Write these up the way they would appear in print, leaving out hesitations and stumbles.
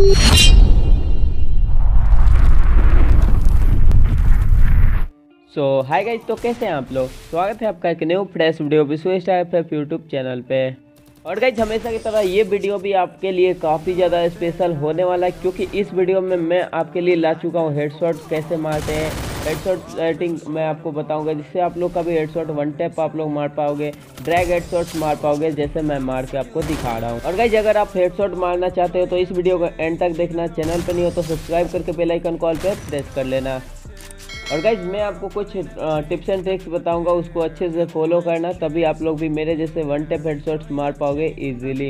Hi guys, तो कैसे हैं आप लोग। स्वागत है आपका एक new fresh video Vishwa star YouTube channel पे। और गाइज हमेशा की तरह ये वीडियो भी आपके लिए काफ़ी ज़्यादा स्पेशल होने वाला है, क्योंकि इस वीडियो में मैं आपके लिए ला चुका हूँ हेडशॉट कैसे मारते हैं। हेडशॉट रेटिंग मैं आपको बताऊंगा, जिससे आप लोग का भी हेडशॉट वन टैप आप लोग मार पाओगे, ड्रैग हेडशॉट मार पाओगे, जैसे मैं मार के आपको दिखा रहा हूँ। और गाइज अगर आप हेडशॉट मारना चाहते हो तो इस वीडियो को एंड तक देखना। चैनल पर नहीं हो तो सब्सक्राइब करके बेल आइकन कॉल पे प्रेस कर लेना। और गाइज मैं आपको कुछ टिप्स एंड ट्रिक्स बताऊंगा, उसको अच्छे से फॉलो करना, तभी आप लोग भी मेरे जैसे वन टैप हेडशॉट्स मार पाओगे इजीली।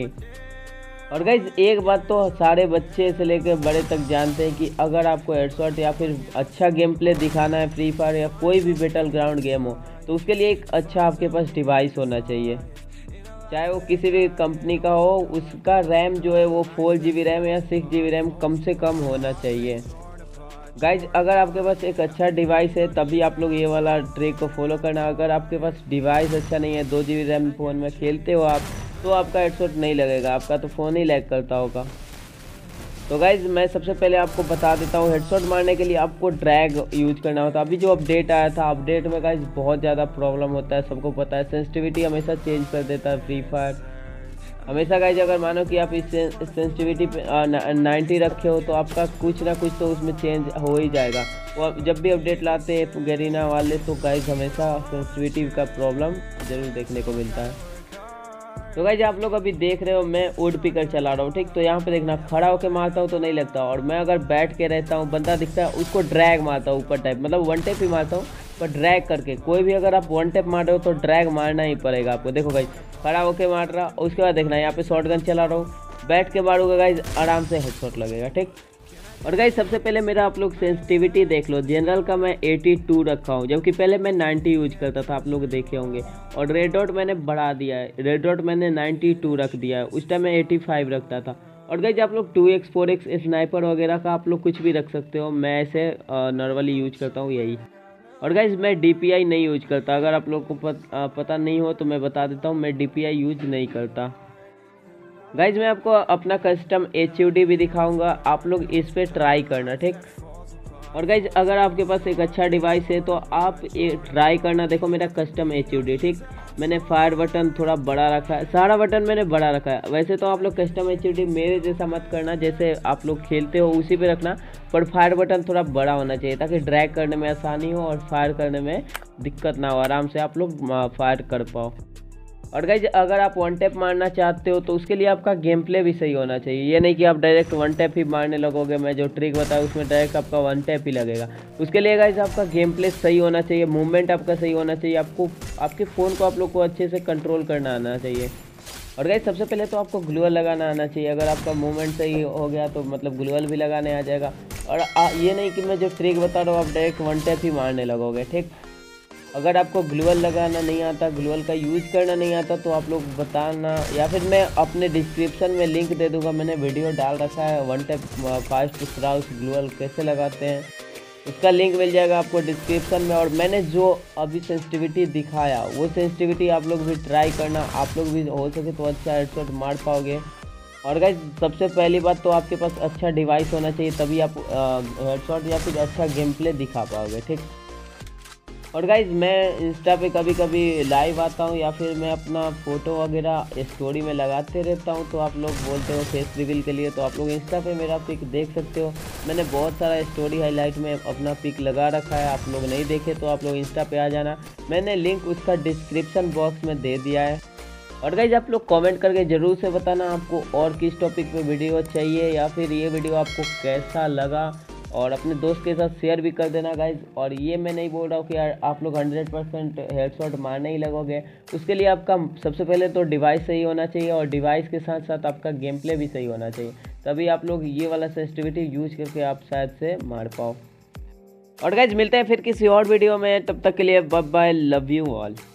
और गाइज एक बात तो सारे बच्चे से लेकर बड़े तक जानते हैं कि अगर आपको हेडशॉट या फिर अच्छा गेम प्ले दिखाना है फ्री फायर या कोई भी बैटल ग्राउंड गेम हो, तो उसके लिए एक अच्छा आपके पास डिवाइस होना चाहिए। चाहे वो किसी भी कंपनी का हो, उसका रैम जो है वो 4 GB रैम या 6 GB रैम कम से कम होना चाहिए। गाइज अगर आपके पास एक अच्छा डिवाइस है तभी आप लोग ये वाला ट्रिक को फॉलो करना। अगर आपके पास डिवाइस अच्छा नहीं है, 2 GB रैम फ़ोन में खेलते हो आप, तो आपका हेडशॉट नहीं लगेगा, आपका तो फ़ोन ही लैग करता होगा। तो गाइज मैं सबसे पहले आपको बता देता हूँ, हेडशॉट मारने के लिए आपको ड्रैग यूज करना होता है। अभी जो अपडेट आया था, अपडेट में गाइज बहुत ज़्यादा प्रॉब्लम होता है, सबको पता है। सेंसिटिविटी हमेशा चेंज कर देता है फ्री फायर हमेशा। गाइज अगर मानो कि आप इस सेंसिटिविटी पे 90 रखे हो, तो आपका कुछ ना कुछ तो उसमें चेंज हो ही जाएगा। वो जब भी अपडेट लाते हैं गरीना वाले, तो गाइज हमेशा सेंसिटिविटी का प्रॉब्लम ज़रूर देखने को मिलता है। तो गाइज आप लोग अभी देख रहे हो मैं वुड पिकर चला रहा हूँ, ठीक। तो यहाँ पे देखना, खड़ा होकर मारता हूँ तो नहीं लगता, और मैं अगर बैठ के रहता हूँ, बंदा दिखता है, उसको ड्रैग मारता हूँ ऊपर टाइप, मतलब वन टैप ही मारता हूँ, पर ड्रैग करके। कोई भी अगर आप वन टैप मार रहे हो तो ड्रैग मारना ही पड़ेगा आपको। देखो गाइज खड़ा होकर मार रहा, उसके बाद देखना यहाँ पे शॉटगन चला रहा हूँ, बैठ के मारूंगा गाइज, आराम से हेडशॉट लगेगा, ठीक। और गाइज सबसे पहले मेरा आप लोग सेंसिटिविटी देख लो। जनरल का मैं 82 रखा हूँ, जबकि पहले मैं 90 यूज करता था, आप लोग देखे होंगे। और रेड डॉट मैंने बढ़ा दिया है, रेड डॉट मैंने 92 रख दिया है, उस टाइम मैं 85 रखता था। और गाइज आप लोग 2x 4x स्नाइपर वगैरह का आप लोग कुछ भी रख सकते हो, मैं ऐसे नॉर्मली यूज करता हूँ यही। और गाइज मैं DPI नहीं यूज करता, अगर आप लोग को पता नहीं हो तो मैं बता देता हूँ, मैं DPI यूज नहीं करता। गाइज मैं आपको अपना कस्टम HUD भी दिखाऊंगा, आप लोग इस पे ट्राई करना, ठीक। और गाइज अगर आपके पास एक अच्छा डिवाइस है तो आप ट्राई करना। देखो मेरा कस्टम HUD, ठीक। मैंने फायर बटन थोड़ा बड़ा रखा है, सारा बटन मैंने बड़ा रखा है। वैसे तो आप लोग कस्टम HUD मेरे जैसा मत करना, जैसे आप लोग खेलते हो उसी पे रखना, पर फायर बटन थोड़ा बड़ा होना चाहिए, ताकि ड्रैग करने में आसानी हो और फायर करने में दिक्कत ना हो, आराम से आप लोग फायर कर पाओ। और गाइज अगर आप वन टैप मारना चाहते हो तो उसके लिए आपका गेम प्ले भी सही होना चाहिए। ये नहीं कि आप डायरेक्ट वन टैप ही मारने लगोगे, मैं जो ट्रिक बताया उसमें डायरेक्ट आपका वन टैप ही लगेगा। उसके लिए गाइज आपका गेम प्ले सही होना चाहिए, मूवमेंट आपका सही होना चाहिए, आपको आपके फ़ोन को आप लोग को अच्छे से कंट्रोल करना आना चाहिए। और गाइज सबसे पहले तो आपको ग्लूअल लगाना आना चाहिए। अगर आपका मूवमेंट सही हो गया तो मतलब ग्लूअल भी लगाने आ जाएगा। और ये नहीं कि मैं जो ट्रिक बता रहा हूँ आप डायरेक्ट वन टैप ही मारने लगोगे, ठीक। अगर आपको ग्लूअल लगाना नहीं आता, ग्लूअल का यूज़ करना नहीं आता, तो आप लोग बताना, या फिर मैं अपने डिस्क्रिप्शन में लिंक दे दूंगा, मैंने वीडियो डाल रखा है वन टैप फास्ट क्राउस ग्लूअल कैसे लगाते हैं, उसका लिंक मिल जाएगा आपको डिस्क्रिप्शन में। और मैंने जो अभी सेंसिटिविटी दिखाया वो सेंसिटिविटी आप लोग भी ट्राई करना, आप लोग भी हो सके तो अच्छा हेडशॉट मार पाओगे। और गाइज सबसे पहली बात तो आपके पास अच्छा डिवाइस होना चाहिए, तभी आप हेडशॉट या फिर अच्छा गेम प्ले दिखा पाओगे, ठीक। और गाइज मैं इंस्टा पे कभी कभी लाइव आता हूँ, या फिर मैं अपना फ़ोटो वगैरह स्टोरी में लगाते रहता हूँ, तो आप लोग बोलते हो फेस रिवील के लिए, तो आप लोग इंस्टा पे मेरा पिक देख सकते हो। मैंने बहुत सारा स्टोरी हाईलाइट में अपना पिक लगा रखा है, आप लोग नहीं देखे तो आप लोग इंस्टा पे आ जाना, मैंने लिंक उसका डिस्क्रिप्शन बॉक्स में दे दिया है। और गाइज आप लोग कमेंट करके ज़रूर से बताना आपको और किस टॉपिक पे वीडियो चाहिए, या फिर ये वीडियो आपको कैसा लगा, और अपने दोस्त के साथ शेयर भी कर देना गाइज। और ये मैं नहीं बोल रहा हूँ कि यार आप लोग 100% हेडशॉट मारने ही लगोगे, उसके लिए आपका सबसे पहले तो डिवाइस सही होना चाहिए, और डिवाइस के साथ साथ आपका गेम प्ले भी सही होना चाहिए, तभी आप लोग ये वाला सेंसिटिविटी यूज करके आप शायद से मार पाओ। और गाइज मिलते हैं फिर किसी और वीडियो में, तब तक के लिए bye bye, love you all.